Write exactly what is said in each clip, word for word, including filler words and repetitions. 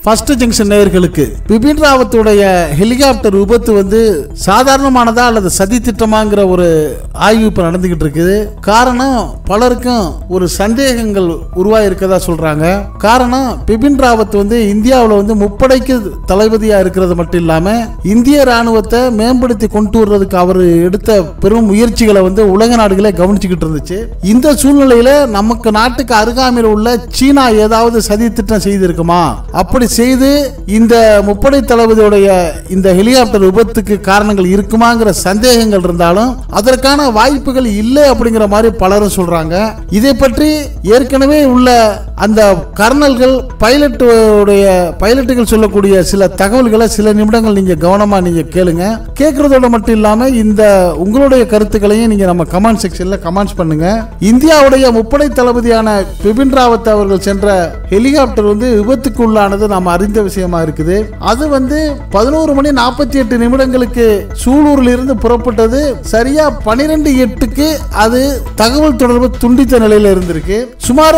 First junction நேயர்களுக்கு Bipin ராவத்துடைய helicopter விபத்து வந்து சாதாரணமானதா அல்லது சதி திட்டமாங்கிற ஒரு ஆய்வு இப்ப நடந்துகிட்டு இருக்குது. காரணம் பலருக்கும் ஒரு சந்தேகங்கள் உருவாயிருக்கதா சொல்றாங்க. காரணம் பிபின் ராவத் வந்து இந்தியாவில் வந்து முப்படைக்கு தளபதியா இருக்கிறது மட்டும் இல்லாம இந்திய ராணுவத்தை மேம்படுத்தி கொண்டு வர்றதுக்கு அவர் எடுத்த பெரும் முயற்சிகளை வந்து உலக நாடுகளே கவனிச்சுக்கிட்டு இருந்துச்சு. இந்த சூழ்நிலையில நமக்கு நாட்டுக்கு அருகாமையில் உள்ள சீனா ஏதாவது சதி திட்டம் செய்திருக்குமா, அப்படி செய்து இந்த முப்படை தளபதியுடைய இந்த ஹெலிகாப்டர் விபத்துக்கு காரணங்கள் இருக்குமாங்கிற சந்தேகங்கள் இருந்தாலும் அதற்கான வாய்ப்புகள் இல்லை அப்படிங்கிற மாதிரி பலரும் சொல்றாங்க. இதை பற்றி ஏற்கனவே உள்ள அந்த கர்னல்கள் பைலட்டுடைய பைலட்டுகள் சொல்லக்கூடிய சில தகவல்களை சில நிமிடங்கள் நீங்க கவனமா நீங்க கேளுங்க. கேட்கறதோட மட்டும் இல்லாம இந்த உங்களுடைய கருத்துக்களையும் நீங்க நம்ம கமெண்ட் செக்ஷன்ல கமெண்ட்ஸ் பண்ணுங்க. இந்தியாவுடைய முப்படை தளபதியான பிபின் ராவத் அவர்கள் சென்ற ஹெலிகாப்டர் வந்து விபத்துக்கு உள்ளானது நாம் அறிந்த விஷயமா இருக்குது. அது வந்து பதினோரு மணி நாற்பத்தி எட்டு நிமிடங்களுக்கு சூலூரில் இருந்து புறப்பட்டது. சரியா பனிரெண்டு எட்டுக்கு அது தகவல் தொடர்பு துண்டித்த நிலையில இருந்திருக்கு. சுமார்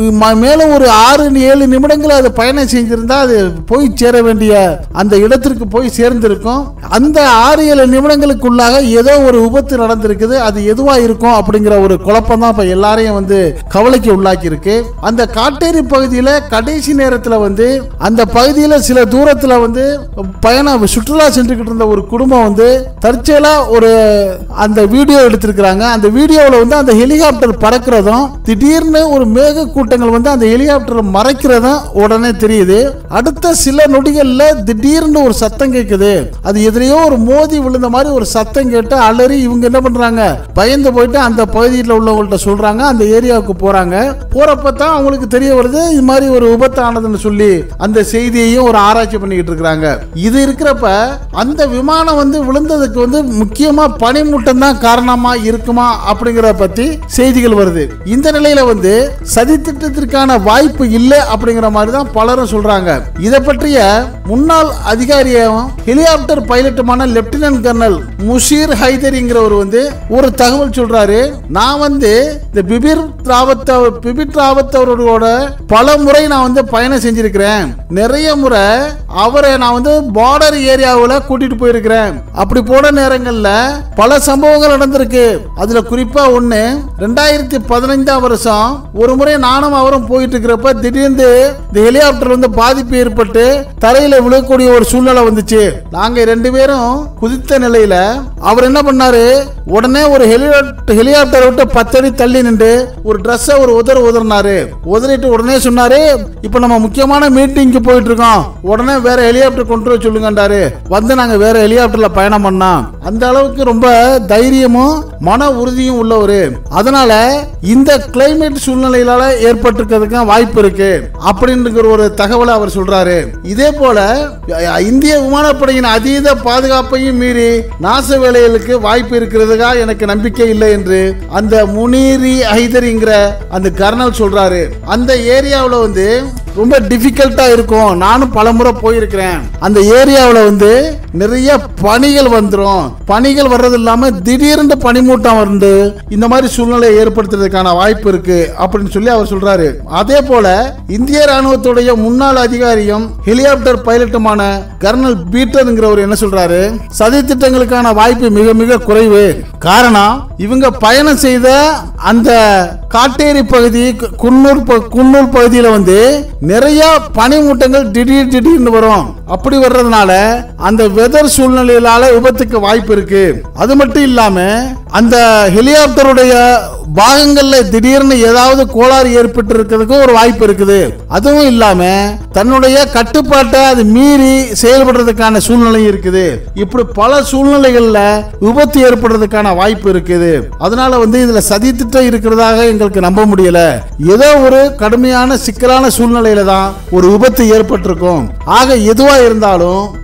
மேல ஒரு ஆறு ஏழு நிமிடங்கள் அது பயணம் செஞ்சிருந்தா அது போய் சேர வேண்டிய அந்த இடத்திற்கு போய் சேர்ந்திருக்கும். அந்த ஆறு ஏழு நிமிடங்களுக்குள்ளாக ஏதோ ஒரு விபத்து நடந்திருக்குது. அது எதுவா இருக்கும் அப்படிங்கிற ஒரு குழப்பம் தான் இப்ப எல்லாரையும் வந்து கவலைக்கு உள்ளாக்கி இருக்கு. அந்த காட்டேரி பகுதியில் கடைசி நேரத்தில் வந்து அந்த பகுதியில் சில தூரத்தில் வந்து பயணம் சுற்றுலா சென்றுகிட்டு இருந்த ஒரு குடும்பம் வந்து தற்செயலா ஒரு அந்த வீடியோ எடுத்திருக்கிறாங்க. அந்த வீடியோவில் வந்து அந்த ஹெலிகாப்டர் பறக்கிறதும் திடீர்னு ஒரு மேக கூட்டங்கள் வந்து அந்த ஹெலிகாப்டர் மறைக்கிறதும் உடனே தெரியுது. அடுத்த சில நொடிகள்ல திடீர்னு ஒரு சத்தம் கேட்குது. அது எதிரையோ ஒரு மோதி விழுந்த மாதிரி ஒரு சத்தம் கேட்டு அலறி இவங்க என்ன பண்றாங்க, பயந்து போயிட்டு அந்த பகுதியில் உள்ளவங்கள்ட்ட சொல்றாங்க. அந்த ஏரியாவுக்கு போறாங்க. போறப்ப தான் அவங்களுக்கு தெரிய வருது இது மாதிரி ஒரு விபத்து ஆனதுன்னு சொல்லி அந்த செய்தியையும் ஒரு ஆராய்ச்சி பண்ணிக்கிட்டு இருக்காங்க. இது இருக்கிறப்ப அந்த விமானம் வந்து விழுந்ததுக்கு வந்து முக்கியமா பனிமூட்டம் தான் காரணமா இருக்குமா அப்படிங்கிற பத்தி செய்திகள் வருது. இந்த நிலையில வந்து சதி திட்டத்திற்கான வாய்ப்பு இல்லை அப்படிங்கிற மாதிரி தான் பலரும் சொல்றாங்க. இதை பற்றிய முன்னாள் அதிகாரியும் ஹெலிகாப்டர் பைலட்டுமான லெப்டினன்ட் கர்னல் முஷீர் ஹைதரிங்கிறவர் வந்து ஒரு தகவல் சொல்றாரு. நான் வந்து இந்த பிபின் ராவத் பிபின் ராவத் அவரோட பல முறை நான் வந்து பயணம் செஞ்சிருக்கிறேன். நிறைய முறை அவரை நான் வந்து பார்டர் ஏரியாவில் கூட்டிட்டு போயிருக்கிறேன். அப்படி போன நேரங்கள்ல பல சம்பவங்கள் நடந்திருக்கு. அதுல குறிப்பா ஒண்ணு ரெண்டாயிரத்தி பதினைந்தாம் வருஷம் ஒரு முறை நானும் அவரும் போயிட்டு இருக்கிறப்ப திடீர்னு இந்த ஹெலிகாப்டர் வந்து பாதிப்பு ஏற்பட்டு தரையில விழக்கூடிய ஒரு சூழ்நிலை வந்துச்சு. நாங்க ரெண்டு பேரும் குதித்த நிலையில அவர் என்ன பண்ணாரு, உடனே ஒரு ஹெலிகாப்டர் விட்டு பத்தடி தள்ளி நின்று ஒரு ட்ரெஸ் ஒரு உதர் உதறினாரு. உதறிட்டு உடனே சொன்னாரு, இப்ப நம்ம முக்கியமான மீட்டிங்க்கு போயிட்டு இருக்கோம், உடனே வேற ஹெலிகாப்டர் கொண்டு வர சொல்லுங்கன்றாரு. வந்து நாங்க வேற ஹெலிகாப்டர்ல பயணம் பண்ணோம். அந்த அளவுக்கு ரொம்ப தைரியமும் மன உறுதியும் உள்ளவரு. அதனால இந்த கிளைமேட் சூழ்நிலையில ஏற்பட்டிருக்கிறதுக்கு வாய்ப்பு இருக்கு அப்படின்ற ஒரு தகவலை அவர் சொல்றாரு. இதே போல இந்திய விமானப்படையின் அதீத பாதுகாப்பையும் மீறி நாச வேலைகளுக்கு வாய்ப்பு இருக்கிறதுக்கா எனக்கு நம்பிக்கை இல்லை என்று அந்த முனீரி ஹைதரிங்கிற அந்த கர்னல் சொல்றாரு. அந்த ஏரியாவில் வந்து ரொம்ப டிஃபிகல்ட்டா இருக்கும். நானும் பல முறை போயிருக்கிறேன். அந்த ஏரியாவில் வந்து நிறைய பனிகள் வந்துடும். பனிகள் வர்றது இல்லாம திடீர்னு பனிமூட்டம் வந்து இந்த மாதிரி சூழ்நிலையை ஏற்படுத்துறதுக்கான வாய்ப்பு இருக்கு அப்படின்னு சொல்லி அவர் சொல்றாரு. அதே போல இந்திய ராணுவத்துடைய முன்னாள் அதிகாரியும் ஹெலிகாப்டர் பைலட்டுமான கர்னல் பீட்டர்ங்கிறவர் என்ன சொல்றாரு, சதி திட்டங்களுக்கான வாய்ப்பு மிக மிக குறைவு. காரணம் இவங்க பயணம் செய்த அந்த காட்டேரி பகுதி குன்னூர் குன்னூர் பகுதியில் வந்து நிறைய பனிமூட்டங்கள் திடீர் திடீர்னு வரும். அப்படி வர்றதுனால அந்த வெதர் சூழ்நிலையிலால விபத்துக்கு வாய்ப்பு இருக்கு. அது மட்டும் இல்லாம அந்த ஹெலிகாப்டருடைய பாகங்கள்ல திடீர்னு ஏதாவது கோளாறு ஏற்பட்டு இருக்கிறதுக்கு ஒரு வாய்ப்பு இருக்குது. அதுவும் இல்லாம தன்னுடைய கட்டுப்பாட்டை அது மீறி செயல்படுறதுக்கான சூழ்நிலை இருக்குது. இப்படி பல சூழ்நிலைகள்ல விபத்து ஏற்படுறதுக்கான வாய்ப்பு இருக்குது. அதனால வந்து இதுல சதி திட்டம் இருக்கிறதாக எங்களுக்கு நம்ப முடியல. ஏதோ ஒரு கடுமையான சிக்கலான சூழ்நிலையில தான் ஒரு விபத்து ஏற்பட்டிருக்கும். ஆக எதுவா இருந்தாலும் அந்த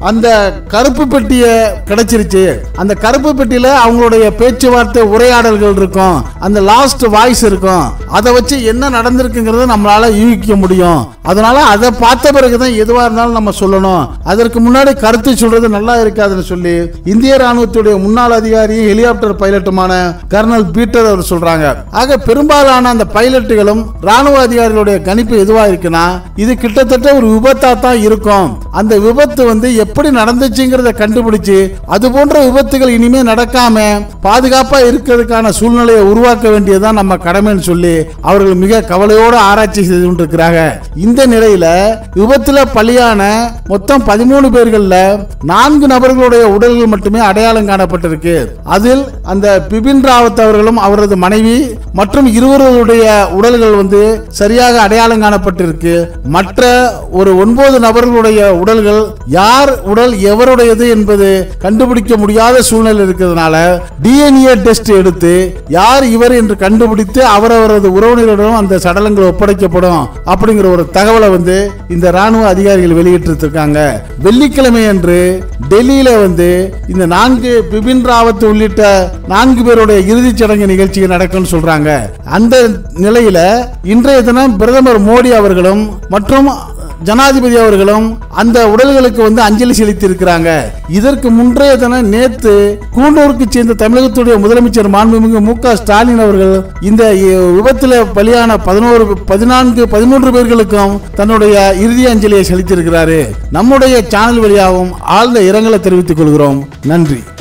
கருப்பு பெட்டியை கிடைச்சிருச்சு. அந்த கருப்பு பெட்டியில அவங்களுடைய பேச்சுவார்த்தை உரையாடல்கள் இருக்கும், அந்த லாஸ்ட் வாய்ஸ் இருக்கும். அதை வச்சு என்ன நடந்திருக்குங்கிறத நம்மளால யூகிக்க முடியும். அதனால அதை பார்த்த பிறகுதான் எதுவா இருந்தாலும் நம்ம சொல்லணும். அதற்கு முன்னாடி கருத்து சொல்றது நல்லா இருக்காதுன்னு சொல்லி இந்திய ராணுவத்துடைய முன்னாள் அதிகாரியும் ஹெலிகாப்டர் பைலட்டுமான கர்னல் பீட்டர் அவர் சொல்றாங்க. ஆக பெரும்பாலான அந்த பைலட்டுகளும் ராணுவ அதிகாரிகளுடைய கணிப்பு எதுவா இருக்குன்னா, இது கிட்டத்தட்ட ஒரு விபத்தா தான் இருக்கும். அந்த விபத்து வந்து எப்படி நடந்துச்சுங்கிறத கண்டுபிடிச்சு அது போன்ற விபத்துகள் இனிமே நடக்காம பாதுகாப்பா இருக்கிறதுக்கான சூழ்நிலையை உருவாக்க வேண்டியதுதான் நம்ம கடமைன்னு சொல்லி அவர்கள் மிக கவலையோடு ஆராய்ச்சி செய்து கொண்டிருக்கிறாங்க. இந்த நிலையில விபத்துல பலியான மொத்தம் பதிமூணு பேர்கள்ல நான்கு நபர்களுடைய உடல்கள் மட்டுமே அடையாளம் காணப்பட்டிருக்கு. அதில் அந்த பிபின் ராவத் அவர்களும் அவரது மனைவி மற்றும் இருவருடைய உடல்கள் வந்து சரியாக அடையாளம் காணப்பட்டிருக்கு. மற்ற ஒரு ஒன்பது நபர்களுடைய உடல்கள் யார் உடல் எவருடையது என்பது கண்டுபிடிக்க முடியாத சூழ்நிலை இருக்கிறதுனால டிஎன்ஏ டெஸ்ட் எடுத்து யார் இவர் என்று கண்டுபிடித்து அவரவரது உறவினரிடம் அந்த சடலங்கள் ஒப்படைக்கப்படும் அப்படிங்கிற ஒரு தகவலை வந்து இந்த ராணுவ அதிகாரிகள் வெளியிட்டிருக்காங்க. வெள்ளிக்கிழமை அன்று டெல்லியில வந்து இந்த நான்கு பிபின் ராவத் உள்ளிட்ட நான்கு பேருடைய இறுதிச் சடங்கு நிகழ்ச்சி நடக்கும்னு சொல்றாங்க. அந்த நிலையில இன்றைய தினம் பிரதமர் மோடி அவர்களும் மற்றும் ஜனாதிபதி அவர்களும் அந்த உடல்களுக்கு வந்து அஞ்சலி செலுத்தி இருக்கிறாங்க. இதற்கு முன்றைய தினம் நேற்று கூண்டூருக்கு சேர்ந்த தமிழகத்துடைய முதலமைச்சர் மாண்புமிகு மு க ஸ்டாலின் அவர்கள் இந்த விபத்தில் பலியான பதினோரு பதினான்கு பதிமூன்று பேர்களுக்கும் தன்னுடைய இறுதி அஞ்சலியை செலுத்தியிருக்கிறாரு. நம்முடைய சேனல் வழியாகவும் ஆழ்ந்த இரங்கலை தெரிவித்துக் கொள்கிறோம். நன்றி.